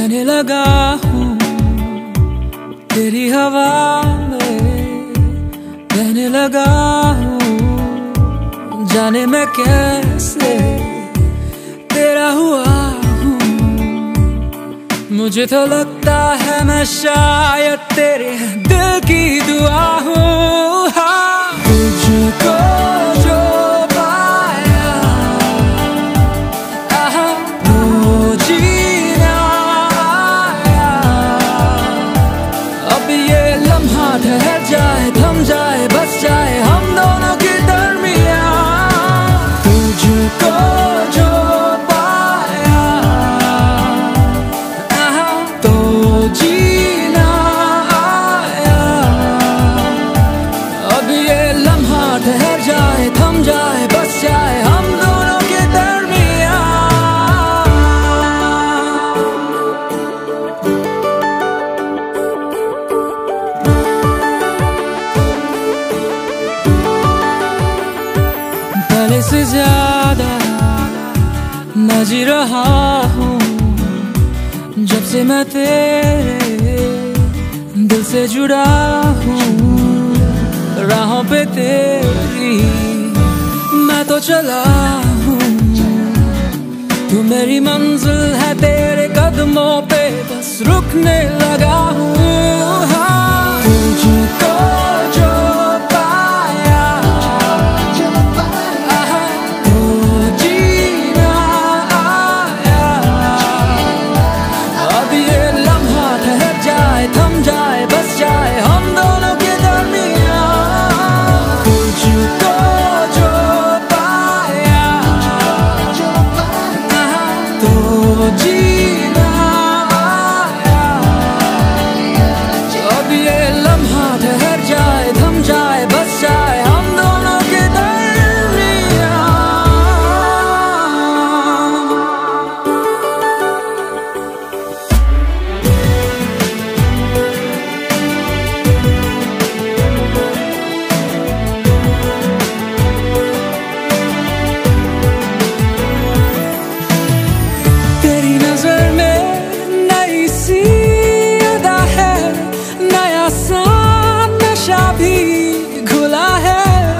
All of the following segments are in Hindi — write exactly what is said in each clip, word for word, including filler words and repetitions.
बहने लगा हूँ तेरी हवा में, बहने लगा हूँ जाने मैं कैसे तेरा हुआ हूँ। मुझे तो लगता है मैं शायद तेरे दिल की दुआ हूँ। हाँ, तुझको जो पाया आहा तो जीना आया। अब ये लम्हा ठहर जाए, थम जाए, बस जाए हम दोनों के दरमियाँ। तुझको जो पाया आहा तो जीना आया। अब ये लम्हा ठहर जाए, थम जाए, बस जाए हम दोनों के दरमियाँ। पहले से ज्यादा मैं जी रहा हूँ जब से मैं तेरे दिल से जुड़ा हूँ। राहों पे तेरी मैं तो चला हूँ, तू मेरी मंजिल है, तेरे कदमों पे बस रुकने लगा हूँ। हाँ, तुझको जो पाया आहा तो जीना आया। अब ये लम्हा ठहर जाए, थम जाए, बस जाए हम दोनों के दरमियाँ। तुझको जो पाया आहा तो जीना आया। अब ये लम्हा ठहर जाए, थम जाए, बस जाए हम दोनों के दरमियाँ। तेरी नजर में नई सी अदा है, नया सा नशा भी घुला है।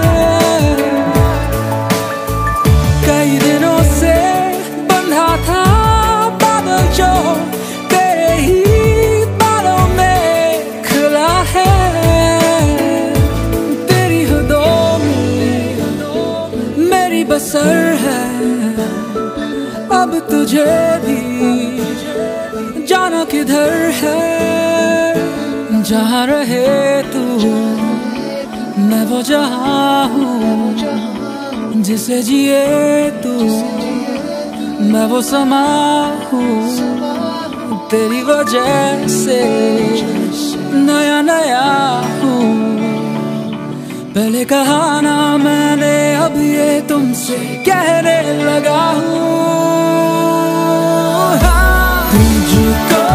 कई दिनों से बंधा था बादल जो तेरे ही बालों में खुला है। तेरी हदों में मेरी बसर है, अब तुझे भी जाना किधर है। जहाँ रहे तू मैं वो जहाँ हूँ, जिसे जिए तू मैं वो समा हूँ। तेरी वजह से नया नया हूँ, पहले कहा ना मैंने अब ये तुमसे कहने लगा हूँ। हाँ, तुझको